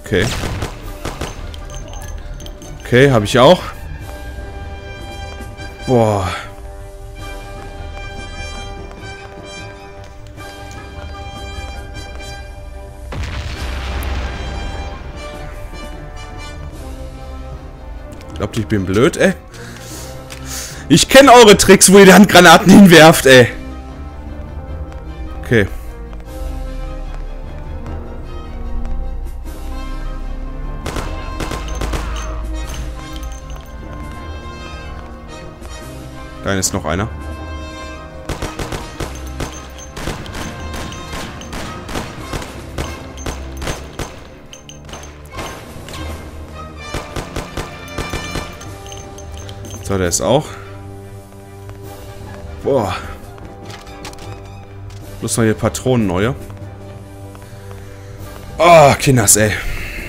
Okay. Okay, habe ich auch. Boah. Glaubt ihr, ich bin blöd, ey? Ich kenne eure Tricks, wo ihr die Handgranaten hinwerft, ey. Okay. Da ist noch einer. So, der ist auch. Boah. Bloß noch hier Patronen neue. Oh, Kinders, ey.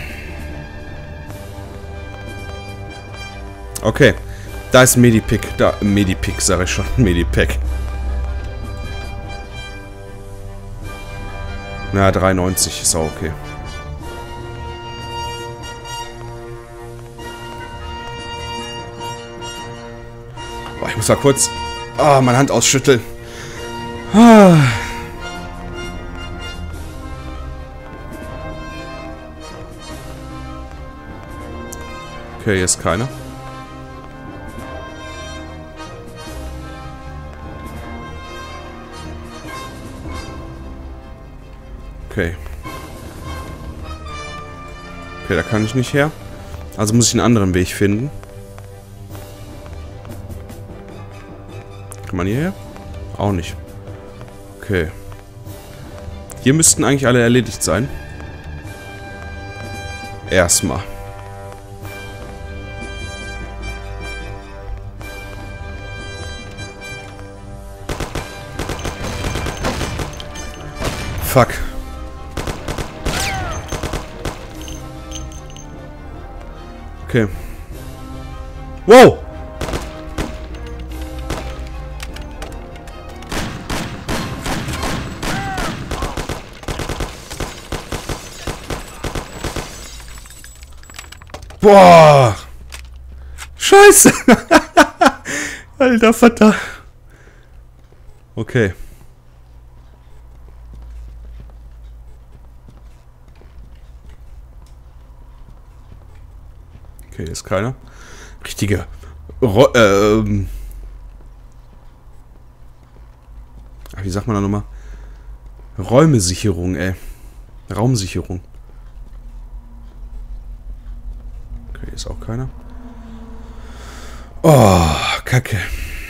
Okay. Da ist ein Medipick. Da, Medipick, sag ich schon. Medipack. Na, 93 ist auch okay. Boah, ich muss mal kurz meine Hand ausschütteln. Okay, hier ist keiner. Okay. Okay, da kann ich nicht her. Also muss ich einen anderen Weg finden. Kann man hierher? Auch nicht. Okay. Hier müssten eigentlich alle erledigt sein. Erstmal. Fuck. Okay. Wow! Boah! Scheiße! Alter Vater. Okay. Okay, ist keiner. Richtige wie sagt man da nochmal? Räumesicherung, ey. Raumsicherung. Okay, ist auch keiner. Oh, Kacke.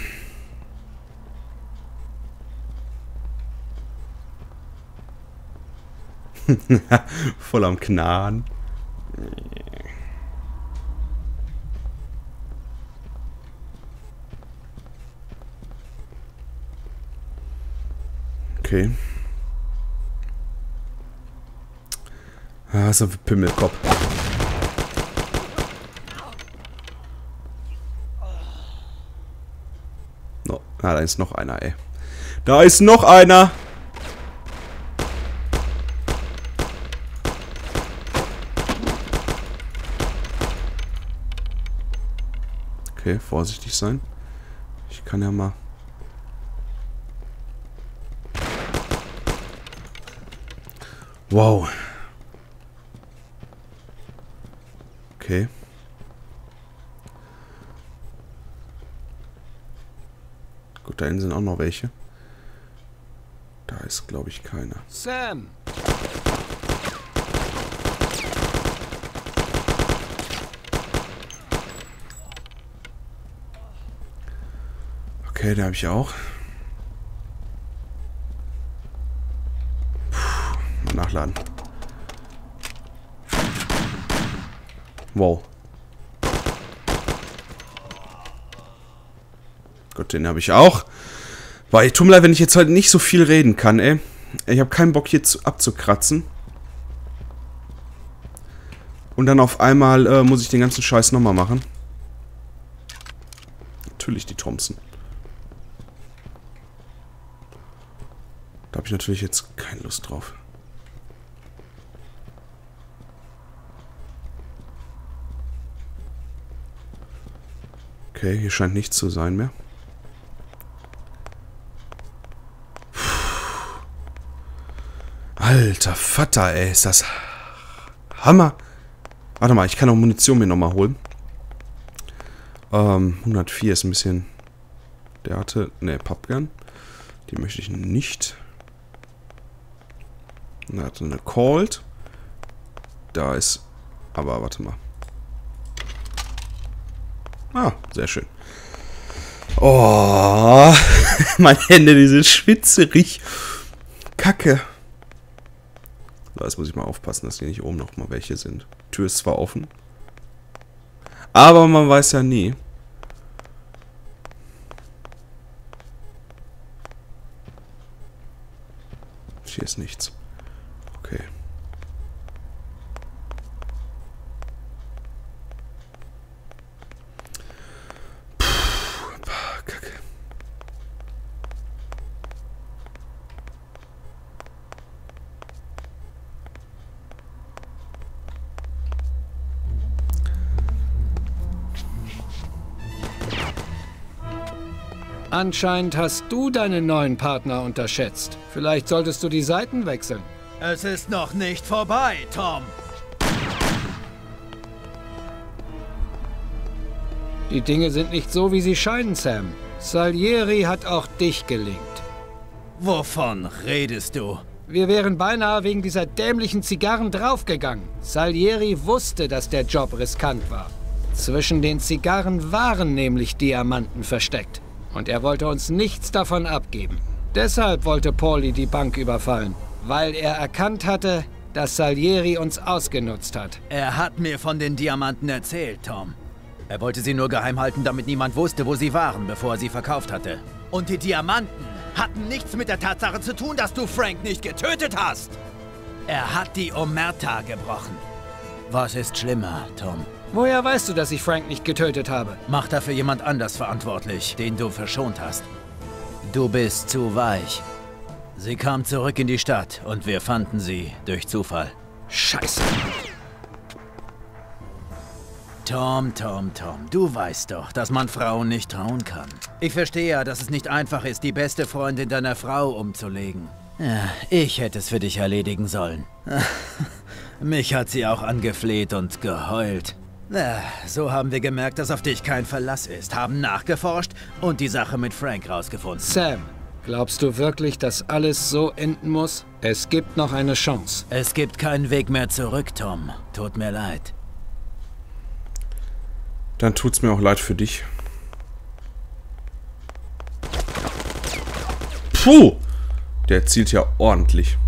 Voll am Knarren. Okay. Ah, so ein Pimmelkopf. No. Ah, da ist noch einer, ey. Da ist noch einer! Okay, vorsichtig sein. Ich kann ja mal... Wow. Okay. Gut, da hinten sind auch noch welche. Da ist, glaube ich, keiner. Sam! Okay, da habe ich auch. Puh, nachladen. Wow. Gut, den habe ich auch. Weil, tut mir leid, wenn ich jetzt heute nicht so viel reden kann, ey. Ich habe keinen Bock hier abzukratzen. Und dann auf einmal muss ich den ganzen Scheiß nochmal machen. Natürlich die Thompson. Da habe ich natürlich jetzt keine Lust drauf. Okay, hier scheint nichts zu sein mehr. Alter Vater, ey, ist das Hammer. Warte mal, ich kann auch Munition mir nochmal holen. 104 ist ein bisschen... Der hatte... Ne, Pappgun. Die möchte ich nicht. Er hatte eine Colt. Da ist... Aber warte mal. Ah, sehr schön. Oh, meine Hände, die sind schwitzerig. Kacke. So, jetzt muss ich mal aufpassen, dass hier nicht oben noch mal welche sind. Tür ist zwar offen. Aber man weiß ja nie. Hier ist nichts. Okay. Kacke. Anscheinend hast du deinen neuen Partner unterschätzt. Vielleicht solltest du die Seiten wechseln. Es ist noch nicht vorbei, Tom. Die Dinge sind nicht so, wie sie scheinen, Sam. Salieri hat auch dich gelingt. Wovon redest du? Wir wären beinahe wegen dieser dämlichen Zigarren draufgegangen. Salieri wusste, dass der Job riskant war. Zwischen den Zigarren waren nämlich Diamanten versteckt. Und er wollte uns nichts davon abgeben. Deshalb wollte Paulie die Bank überfallen. Weil er erkannt hatte, dass Salieri uns ausgenutzt hat. Er hat mir von den Diamanten erzählt, Tom. Er wollte sie nur geheim halten, damit niemand wusste, wo sie waren, bevor er sie verkauft hatte. Und die Diamanten hatten nichts mit der Tatsache zu tun, dass du Frank nicht getötet hast. Er hat die Omerta gebrochen. Was ist schlimmer, Tom? Woher weißt du, dass ich Frank nicht getötet habe? Mach dafür jemand anders verantwortlich, den du verschont hast. Du bist zu weich. Sie kam zurück in die Stadt und wir fanden sie durch Zufall. Scheiße. Tom, du weißt doch, dass man Frauen nicht trauen kann. Ich verstehe ja, dass es nicht einfach ist, die beste Freundin deiner Frau umzulegen. Ja, ich hätte es für dich erledigen sollen. Mich hat sie auch angefleht und geheult. So haben wir gemerkt, dass auf dich kein Verlass ist, haben nachgeforscht und die Sache mit Frank rausgefunden. Sam, glaubst du wirklich, dass alles so enden muss? Es gibt noch eine Chance. Es gibt keinen Weg mehr zurück, Tom. Tut mir leid. Dann tut's mir auch leid für dich. Puh! Der zielt ja ordentlich.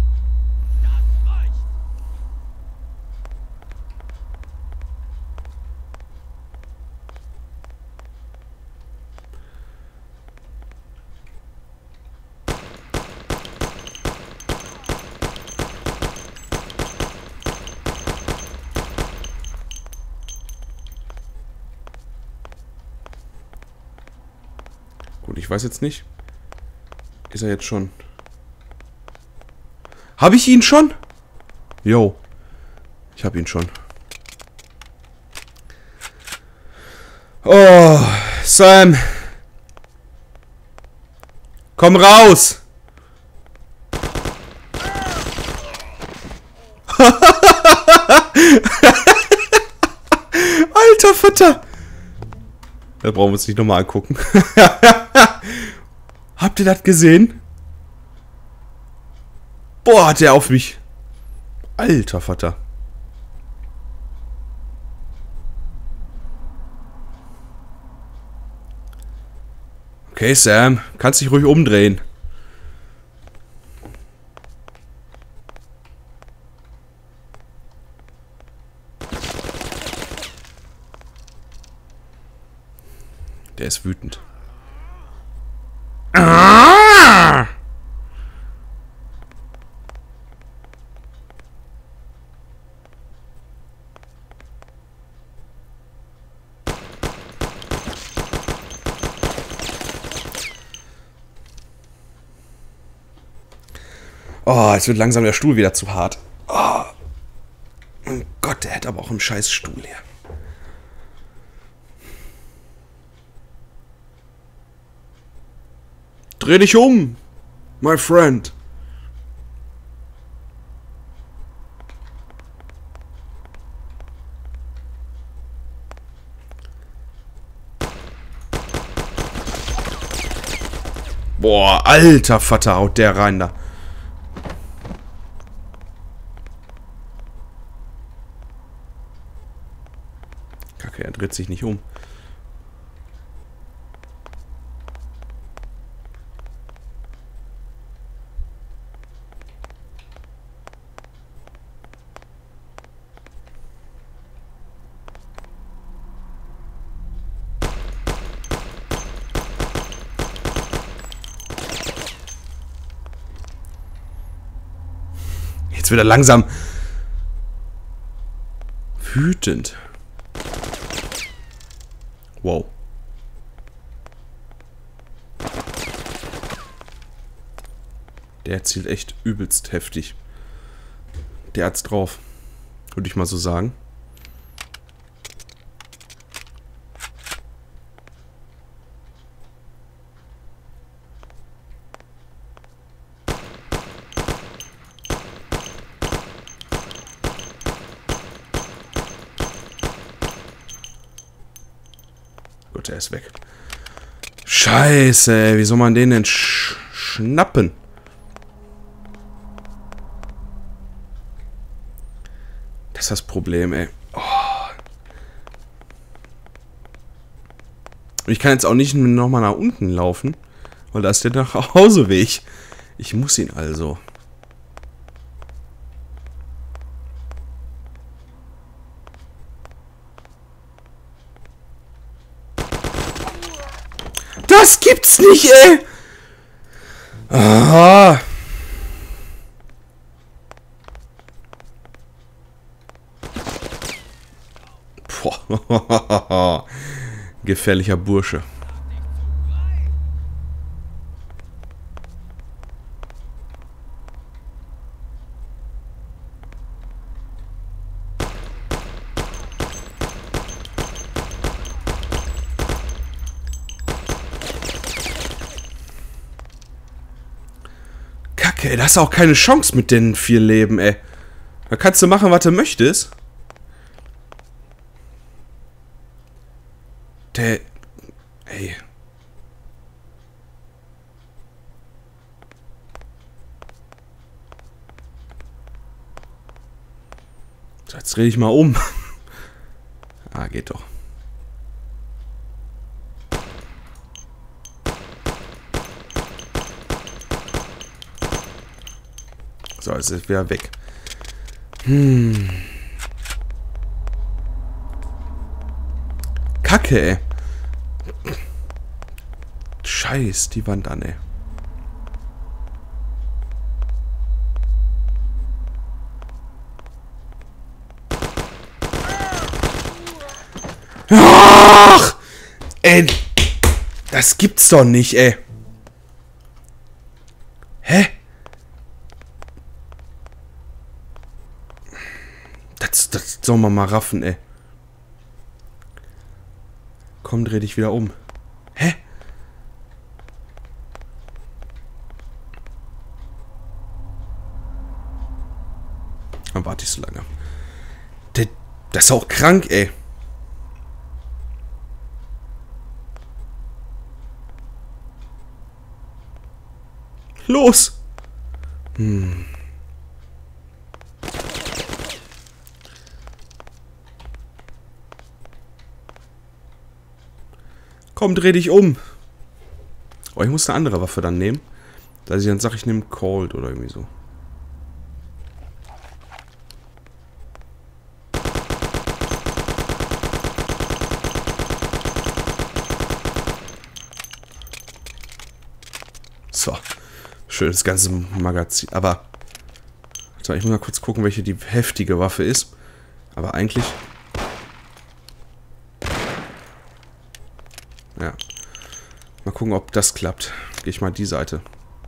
Gut, ich weiß jetzt nicht. Ist er jetzt schon... Habe ich ihn schon? Jo. Ich habe ihn schon. Oh, Sam. Komm raus. Alter Vater. Da brauchen wir uns nicht nochmal angucken. Habt ihr das gesehen? Boah, hat der auf mich. Alter Vater. Okay, Sam. Kannst dich ruhig umdrehen. Der ist wütend. Ah! Oh, jetzt wird langsam der Stuhl wieder zu hart. Oh. Oh Gott, der hat aber auch einen scheiß Stuhl hier. Dreh dich um, my friend. Boah, alter Vater, haut der rein da. Kacke, er dreht sich nicht um. Jetzt wird er langsam wütend. Wow. Der zielt echt übelst heftig. Der hat's drauf. Würde ich mal so sagen. Gut, er ist weg. Scheiße, ey. Wie soll man den denn schnappen? Das ist das Problem, ey. Oh. Und ich kann jetzt auch nicht nochmal nach unten laufen, weil da ist der Nachhauseweg. Ich muss ihn also. Das gibt's nicht, ey! Ah. Boah. Gefährlicher Bursche. Ey, da hast du auch keine Chance mit den 4 Leben, ey. Da kannst du machen, was du möchtest. Der... Ey. So, jetzt dreh ich mal um. Ah, geht doch. So, jetzt ist er weg. Kacke, ey. Scheiß die Wand an, ey. Ach! Ey. Das gibt's doch nicht, ey. Hä? Das soll man mal raffen, ey. Komm, dreh dich wieder um. Hä? Dann warte ich so lange. Das ist auch krank, ey. Los! Komm, dreh dich um. Oh, ich muss eine andere Waffe dann nehmen. Dass ich dann sage, ich nehme Cold oder irgendwie so. So. Schönes ganze Magazin. Aber. Also ich muss mal kurz gucken, welche die heftige Waffe ist. Aber eigentlich. Ja. Mal gucken, ob das klappt. Gehe ich mal die Seite.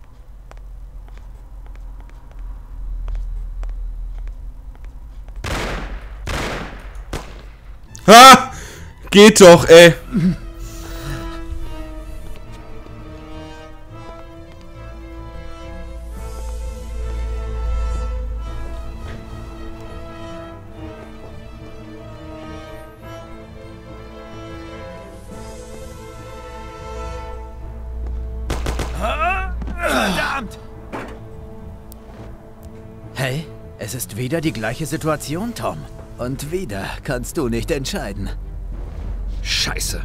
Ha! Geht doch, ey. Verdammt! Hey, es ist wieder die gleiche Situation, Tom. Und wieder kannst du nicht entscheiden. Scheiße.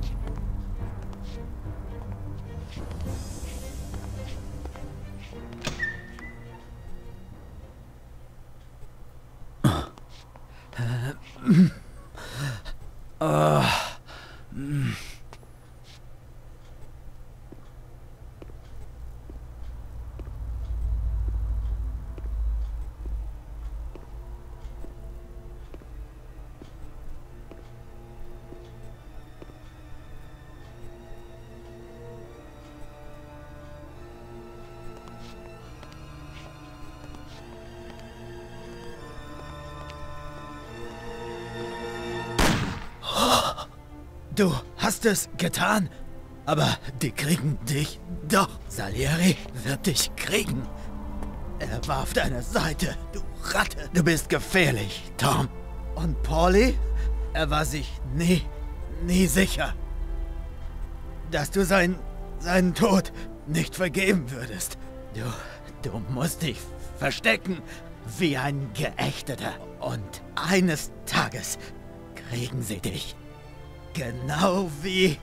Du hast es getan, aber die kriegen dich doch. Salieri wird dich kriegen. Er war auf deiner Seite, du Ratte. Du bist gefährlich, Tom. Und Paulie? Er war sich nie sicher, dass du seinen Tod nicht vergeben würdest. Du musst dich verstecken wie ein Geächteter. Und eines Tages kriegen sie dich. Genau wie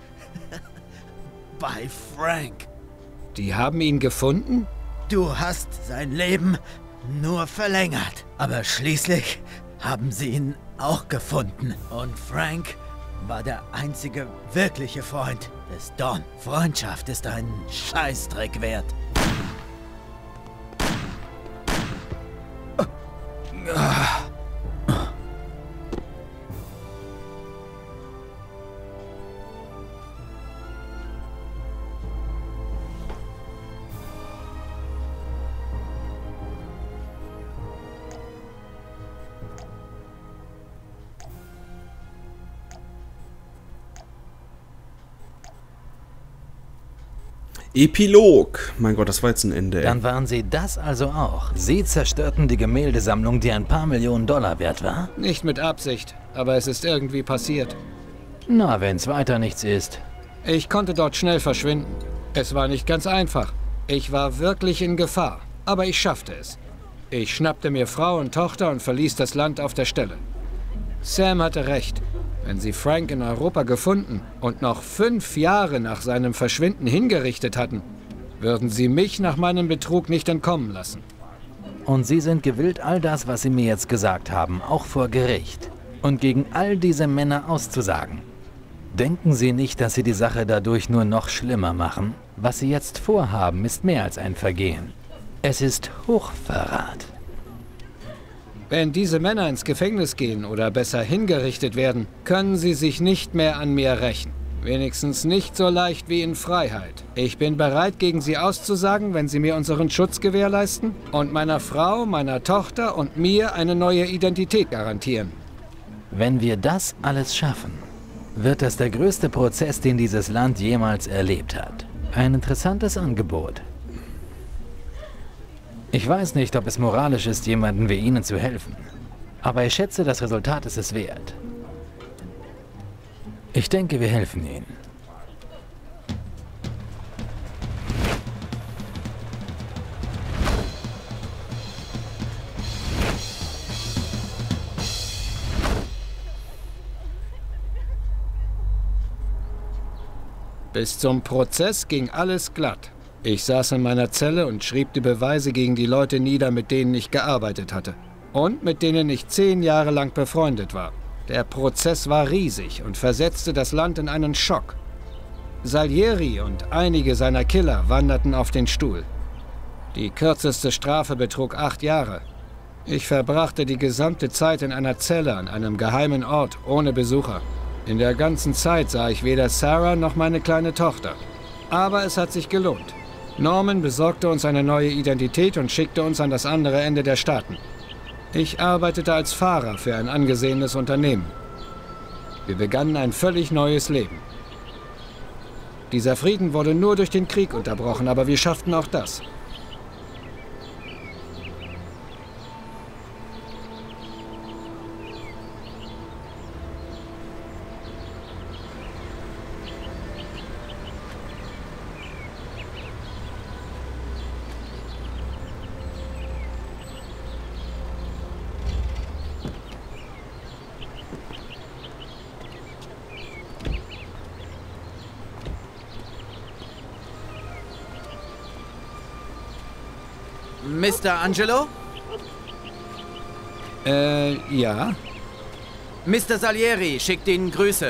bei Frank. Die haben ihn gefunden? Du hast sein Leben nur verlängert. Aber schließlich haben sie ihn auch gefunden. Und Frank war der einzige wirkliche Freund des Don. Freundschaft ist einen Scheißdreck wert. Epilog. Mein Gott, das war jetzt ein Ende, ey. Dann waren Sie das also auch. Sie zerstörten die Gemäldesammlung, die ein paar Millionen Dollar wert war? Nicht mit Absicht, aber es ist irgendwie passiert. Na, wenn's weiter nichts ist. Ich konnte dort schnell verschwinden. Es war nicht ganz einfach. Ich war wirklich in Gefahr, aber ich schaffte es. Ich schnappte mir Frau und Tochter und verließ das Land auf der Stelle. Sam hatte recht. Wenn sie Frank in Europa gefunden und noch 5 Jahre nach seinem Verschwinden hingerichtet hatten, würden sie mich nach meinem Betrug nicht entkommen lassen. Und Sie sind gewillt, all das, was Sie mir jetzt gesagt haben, auch vor Gericht und gegen all diese Männer auszusagen. Denken Sie nicht, dass Sie die Sache dadurch nur noch schlimmer machen? Was Sie jetzt vorhaben, ist mehr als ein Vergehen. Es ist Hochverrat. Wenn diese Männer ins Gefängnis gehen oder besser hingerichtet werden, können sie sich nicht mehr an mir rächen. Wenigstens nicht so leicht wie in Freiheit. Ich bin bereit, gegen sie auszusagen, wenn sie mir unseren Schutz gewährleisten und meiner Frau, meiner Tochter und mir eine neue Identität garantieren. Wenn wir das alles schaffen, wird das der größte Prozess, den dieses Land jemals erlebt hat. Ein interessantes Angebot. Ich weiß nicht, ob es moralisch ist, jemandem wie Ihnen zu helfen. Aber ich schätze, das Resultat ist es wert. Ich denke, wir helfen Ihnen. Bis zum Prozess ging alles glatt. Ich saß in meiner Zelle und schrieb die Beweise gegen die Leute nieder, mit denen ich gearbeitet hatte. Und mit denen ich 10 Jahre lang befreundet war. Der Prozess war riesig und versetzte das Land in einen Schock. Salieri und einige seiner Killer wanderten auf den Stuhl. Die kürzeste Strafe betrug 8 Jahre. Ich verbrachte die gesamte Zeit in einer Zelle an einem geheimen Ort ohne Besucher. In der ganzen Zeit sah ich weder Sarah noch meine kleine Tochter. Aber es hat sich gelohnt. Norman besorgte uns eine neue Identität und schickte uns an das andere Ende der Staaten. Ich arbeitete als Fahrer für ein angesehenes Unternehmen. Wir begannen ein völlig neues Leben. Dieser Frieden wurde nur durch den Krieg unterbrochen, aber wir schafften auch das. Mr. Angelo? Ja? Mr. Salieri schickt Ihnen Grüße.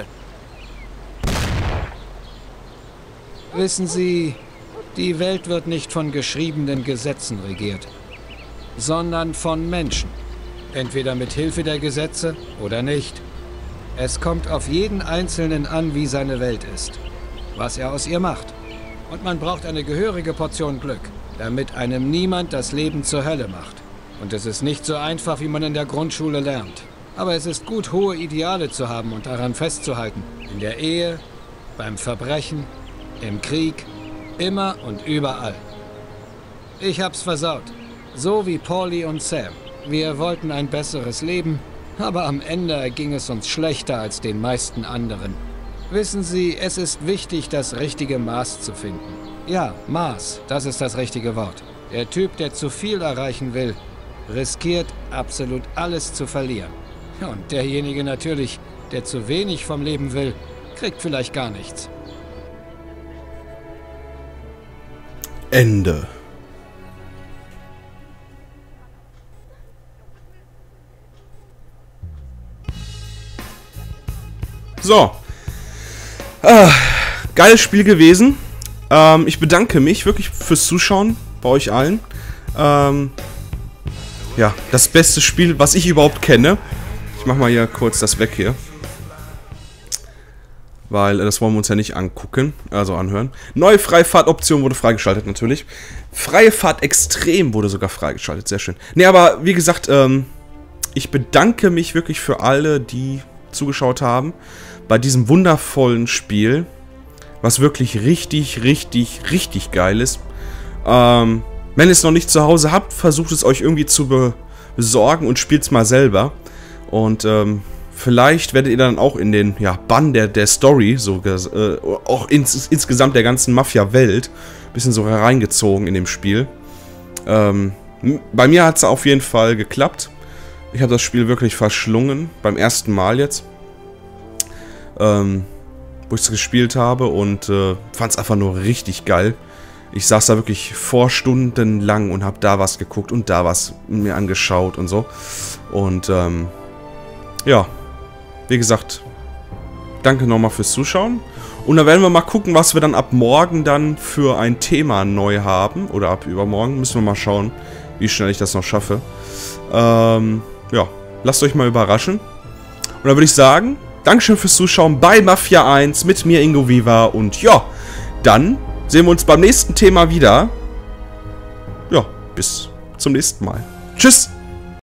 Wissen Sie, die Welt wird nicht von geschriebenen Gesetzen regiert, sondern von Menschen. Entweder mit Hilfe der Gesetze oder nicht. Es kommt auf jeden Einzelnen an, wie seine Welt ist, was er aus ihr macht. Und man braucht eine gehörige Portion Glück, damit einem niemand das Leben zur Hölle macht. Und es ist nicht so einfach, wie man in der Grundschule lernt. Aber es ist gut, hohe Ideale zu haben und daran festzuhalten. In der Ehe, beim Verbrechen, im Krieg, immer und überall. Ich hab's versaut. So wie Paulie und Sam. Wir wollten ein besseres Leben, aber am Ende ging es uns schlechter als den meisten anderen. Wissen Sie, es ist wichtig, das richtige Maß zu finden. Ja, Maß, das ist das richtige Wort. Der Typ, der zu viel erreichen will, riskiert absolut alles zu verlieren. Und derjenige natürlich, der zu wenig vom Leben will, kriegt vielleicht gar nichts. Ende. So. Geiles Spiel gewesen. Ich bedanke mich wirklich fürs Zuschauen bei euch allen. Ja, das beste Spiel, was ich überhaupt kenne. Ich mach mal hier kurz das weg hier. Weil das wollen wir uns ja nicht angucken, also anhören. Neue Freifahrtoption wurde freigeschaltet natürlich. Freie Fahrt Extrem wurde sogar freigeschaltet, sehr schön. Ne, aber wie gesagt, ich bedanke mich wirklich für alle, die zugeschaut haben. Bei diesem wundervollen Spiel, was wirklich richtig, richtig, richtig geil ist. Wenn ihr es noch nicht zu Hause habt, versucht es euch irgendwie zu besorgen und spielt es mal selber. Und vielleicht werdet ihr dann auch in den Bann der Story, so auch insgesamt der ganzen Mafia-Welt, ein bisschen so hereingezogen in dem Spiel. Bei mir hat es auf jeden Fall geklappt. Ich habe das Spiel wirklich verschlungen, beim ersten Mal jetzt. Wo ich es gespielt habe und fand es einfach nur richtig geil. Ich saß da wirklich vor Stunden lang und habe da was geguckt und da was mir angeschaut und so. Und ja, wie gesagt, danke nochmal fürs Zuschauen. Und dann werden wir mal gucken, was wir dann ab morgen dann für ein Thema neu haben. Oder ab übermorgen, müssen wir mal schauen, wie schnell ich das noch schaffe. Ja, lasst euch mal überraschen. Und dann würde ich sagen, Dankeschön fürs Zuschauen bei Mafia 1 mit mir, Ingo Viva. Und ja, dann sehen wir uns beim nächsten Thema wieder. Ja, bis zum nächsten Mal. Tschüss!